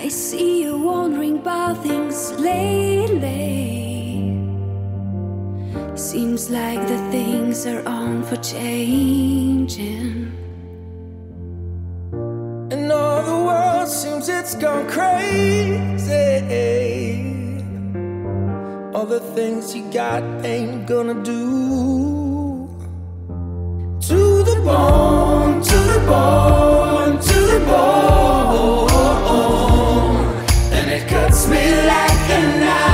see you wondering about things lately. Seems like the things are on for changing, and all the world seems it's gone crazy. All the things you got ain't gonna do. To the bone, to the bone, to the bone, and it cuts me like a knife.